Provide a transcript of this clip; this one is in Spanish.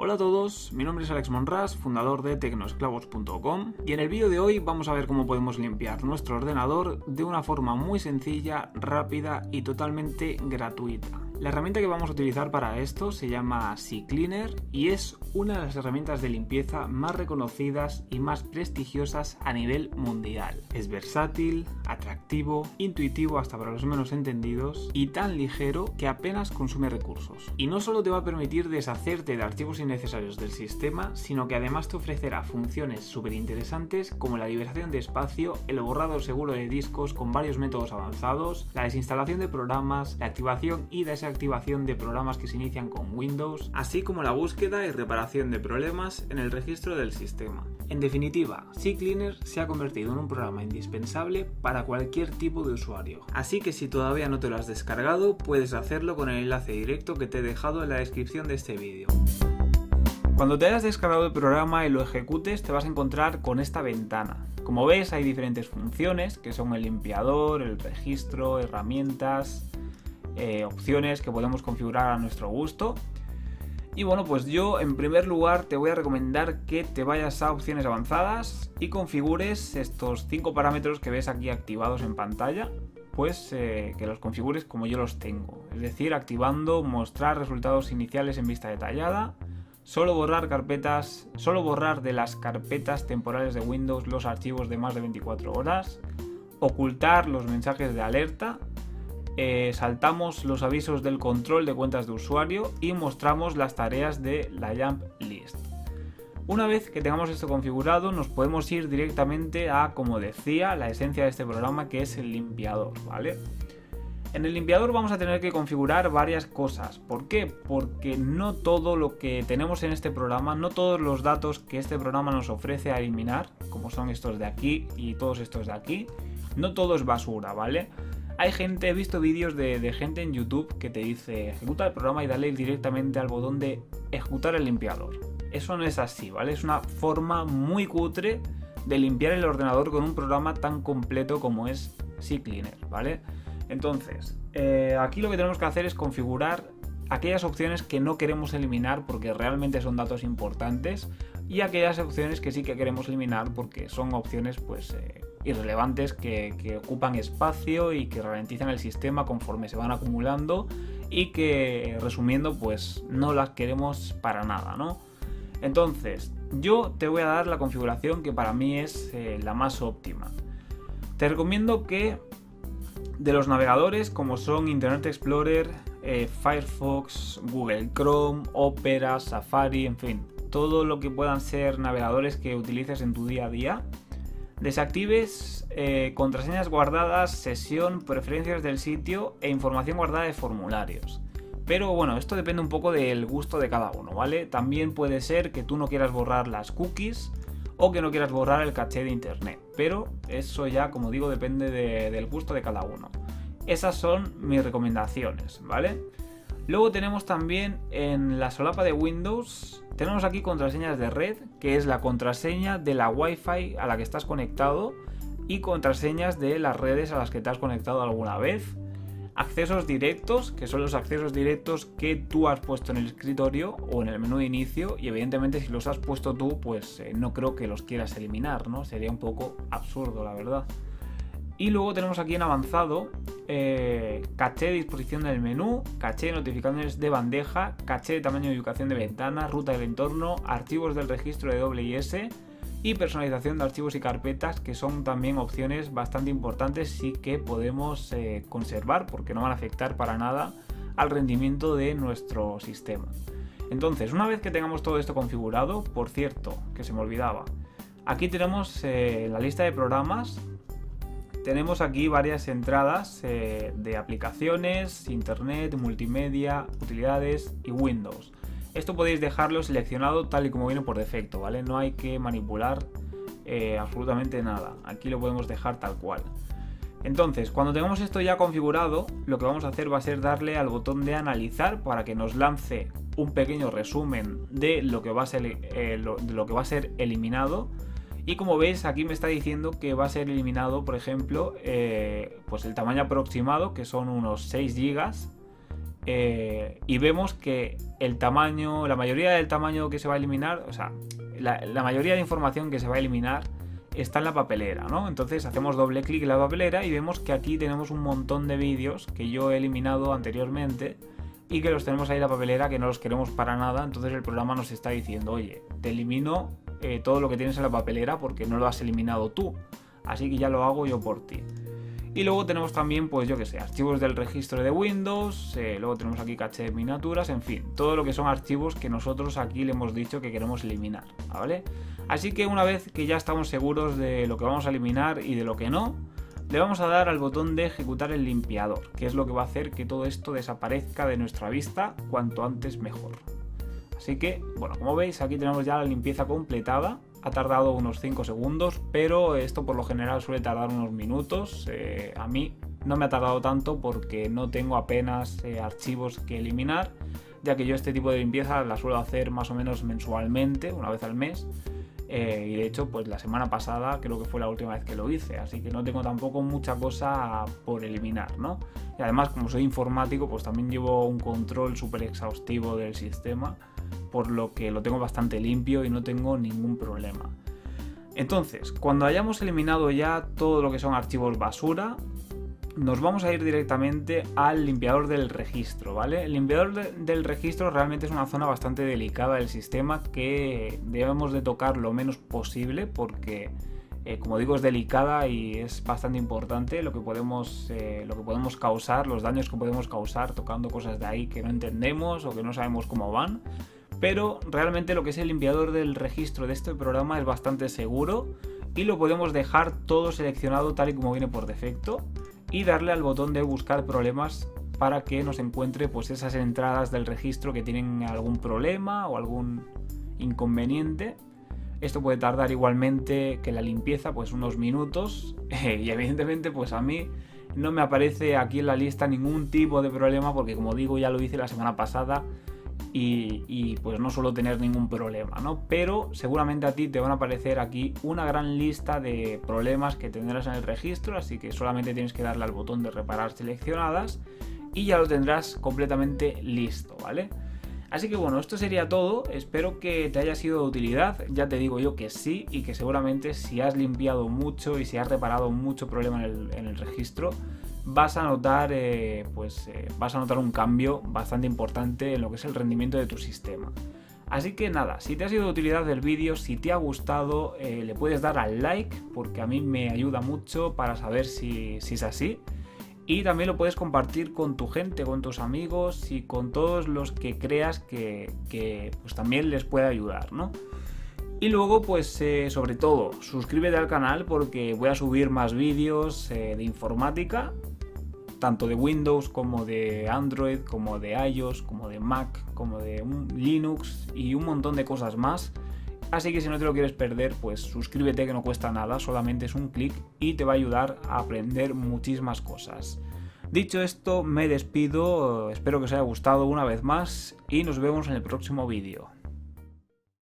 Hola a todos, mi nombre es Alex Monras, fundador de tecnoesclavos.com, y en el vídeo de hoy vamos a ver cómo podemos limpiar nuestro ordenador de una forma muy sencilla, rápida y totalmente gratuita. La herramienta que vamos a utilizar para esto se llama CCleaner y es una de las herramientas de limpieza más reconocidas y más prestigiosas a nivel mundial. Es versátil, atractivo, intuitivo hasta para los menos entendidos y tan ligero que apenas consume recursos. Y no solo te va a permitir deshacerte de archivos innecesarios del sistema, sino que además te ofrecerá funciones súper interesantes como la liberación de espacio, el borrado seguro de discos con varios métodos avanzados, la desinstalación de programas, la activación y desactivación de programas que se inician con Windows, así como la búsqueda y reparación de problemas en el registro del sistema. En definitiva, CCleaner se ha convertido en un programa indispensable para cualquier tipo de usuario. Así que si todavía no te lo has descargado, puedes hacerlo con el enlace directo que te he dejado en la descripción de este vídeo. Cuando te hayas descargado el programa y lo ejecutes, te vas a encontrar con esta ventana. Como ves, hay diferentes funciones que son el limpiador, el registro, herramientas, opciones que podemos configurar a nuestro gusto. Y bueno, pues yo en primer lugar te voy a recomendar que te vayas a opciones avanzadas y configures estos 5 parámetros que ves aquí activados en pantalla, pues que los configures como yo los tengo, es decir, activando mostrar resultados iniciales en vista detallada, solo borrar de las carpetas temporales de Windows los archivos de más de 24 horas, ocultar los mensajes de alerta, saltamos los avisos del control de cuentas de usuario y mostramos las tareas de la Jump List. Una vez que tengamos esto configurado, nos podemos ir directamente a, como decía, la esencia de este programa, que es el limpiador, ¿vale? En el limpiador vamos a tener que configurar varias cosas. ¿Por qué? Porque no todo lo que tenemos en este programa, no todos los datos que este programa nos ofrece a eliminar, como son estos de aquí y todos estos de aquí, no todo es basura, ¿vale? He visto vídeos de gente en YouTube que te dice ejecuta el programa y dale directamente al botón de ejecutar el limpiador. Eso no es así, ¿vale? Es una forma muy cutre de limpiar el ordenador con un programa tan completo como es CCleaner, ¿vale? Entonces, aquí lo que tenemos que hacer es configurar aquellas opciones que no queremos eliminar porque realmente son datos importantes y aquellas opciones que sí que queremos eliminar porque son opciones pues irrelevantes que ocupan espacio y que ralentizan el sistema conforme se van acumulando y que, resumiendo, pues no las queremos para nada, ¿no? Entonces, yo te voy a dar la configuración que para mí es la más óptima. Te recomiendo que de los navegadores como son Internet Explorer, Firefox, Google Chrome, Opera, Safari, en fin, todo lo que puedan ser navegadores que utilices en tu día a día, desactives contraseñas guardadas, sesión, preferencias del sitio e información guardada de formularios. Pero bueno, esto depende un poco del gusto de cada uno, ¿vale? También puede ser que tú no quieras borrar las cookies o que no quieras borrar el caché de internet, pero eso ya, como digo, depende del gusto de cada uno. Esas son mis recomendaciones, ¿vale? Luego tenemos también en la solapa de Windows, tenemos aquí contraseñas de red, que es la contraseña de la Wi-Fi a la que estás conectado y contraseñas de las redes a las que te has conectado alguna vez. Accesos directos, que son los accesos directos que tú has puesto en el escritorio o en el menú de inicio, y evidentemente si los has puesto tú, pues no creo que los quieras eliminar, ¿no? Sería un poco absurdo, la verdad. Y luego tenemos aquí en avanzado caché de disposición del menú, caché de notificaciones de bandeja, caché de tamaño y ubicación de ventana, ruta del entorno, archivos del registro de WS y personalización de archivos y carpetas, que son también opciones bastante importantes y que podemos conservar porque no van a afectar para nada al rendimiento de nuestro sistema. Entonces, una vez que tengamos todo esto configurado, por cierto, que se me olvidaba, aquí tenemos la lista de programas. Tenemos aquí varias entradas de aplicaciones, internet, multimedia, utilidades y Windows. Esto podéis dejarlo seleccionado tal y como viene por defecto, ¿vale? No hay que manipular absolutamente nada. Aquí lo podemos dejar tal cual. Entonces, cuando tengamos esto ya configurado, lo que vamos a hacer va a ser darle al botón de analizar para que nos lance un pequeño resumen de lo que va a ser eliminado. Y como veis, aquí me está diciendo que va a ser eliminado, por ejemplo, pues el tamaño aproximado, que son unos 6 GB, y vemos que el tamaño, la mayoría del tamaño que se va a eliminar, o sea, la mayoría de información que se va a eliminar está en la papelera, ¿no? Entonces hacemos doble clic en la papelera y vemos que aquí tenemos un montón de vídeos que yo he eliminado anteriormente y que los tenemos ahí en la papelera, que no los queremos para nada. Entonces el programa nos está diciendo, oye, te elimino todo lo que tienes en la papelera porque no lo has eliminado tú, así que ya lo hago yo por ti. Y luego tenemos también, pues yo que sé, archivos del registro de Windows, luego tenemos aquí caché de miniaturas, en fin, todo lo que son archivos que nosotros aquí le hemos dicho que queremos eliminar, ¿vale? Así que una vez que ya estamos seguros de lo que vamos a eliminar y de lo que no, le vamos a dar al botón de ejecutar el limpiador, que es lo que va a hacer que todo esto desaparezca de nuestra vista cuanto antes mejor. Así que, bueno, como veis, aquí tenemos ya la limpieza completada. Ha tardado unos 5 segundos, pero esto por lo general suele tardar unos minutos. A mí no me ha tardado tanto porque no tengo apenas archivos que eliminar, ya que yo este tipo de limpieza la suelo hacer más o menos mensualmente, una vez al mes. Y de hecho, pues la semana pasada creo que fue la última vez que lo hice, así que no tengo tampoco mucha cosa por eliminar, ¿no? Y además, como soy informático, pues también llevo un control súper exhaustivo del sistema, por lo que lo tengo bastante limpio y no tengo ningún problema. Entonces, cuando hayamos eliminado ya todo lo que son archivos basura, nos vamos a ir directamente al limpiador del registro, ¿vale? El limpiador del registro realmente es una zona bastante delicada del sistema que debemos de tocar lo menos posible porque, como digo, es delicada y es bastante importante lo que podemos causar, los daños que podemos causar tocando cosas de ahí que no entendemos o que no sabemos cómo van. Pero realmente lo que es el limpiador del registro de este programa es bastante seguro y lo podemos dejar todo seleccionado tal y como viene por defecto y darle al botón de buscar problemas para que nos encuentre pues esas entradas del registro que tienen algún problema o algún inconveniente. Esto puede tardar igualmente que la limpieza pues unos minutos y evidentemente pues a mí no me aparece aquí en la lista ningún tipo de problema porque, como digo, ya lo hice la semana pasada y pues no suelo tener ningún problema, ¿no? Pero seguramente a ti te van a aparecer aquí una gran lista de problemas que tendrás en el registro, así que solamente tienes que darle al botón de reparar seleccionadas y ya lo tendrás completamente listo, ¿vale? Así que bueno, esto sería todo, espero que te haya sido de utilidad, ya te digo yo que sí, y que seguramente si has limpiado mucho y si has reparado mucho problema en el registro, vas a notar un cambio bastante importante en lo que es el rendimiento de tu sistema. Así que nada, si te ha sido de utilidad el vídeo, si te ha gustado, le puedes dar al like, porque a mí me ayuda mucho para saber si es así. Y también lo puedes compartir con tu gente, con tus amigos y con todos los que creas que pues también les puede ayudar, ¿no? Y luego, pues sobre todo, suscríbete al canal porque voy a subir más vídeos de informática, tanto de Windows como de Android, como de iOS, como de Mac, como de Linux y un montón de cosas más. Así que si no te lo quieres perder, pues suscríbete, que no cuesta nada, solamente es un clic y te va a ayudar a aprender muchísimas cosas. Dicho esto, me despido, espero que os haya gustado una vez más y nos vemos en el próximo vídeo.